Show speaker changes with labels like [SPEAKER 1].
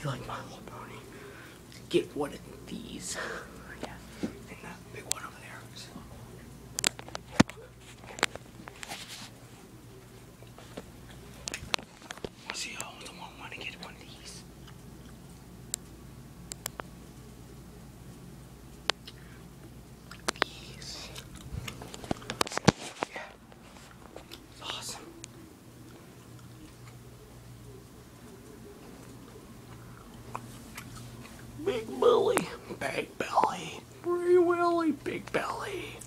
[SPEAKER 1] you like My Little Pony, get one of these. Yeah, and that big one over there. I see how the one want to get one of these. These. Yeah. It's awesome. Big belly, big belly, Free Willy, big belly.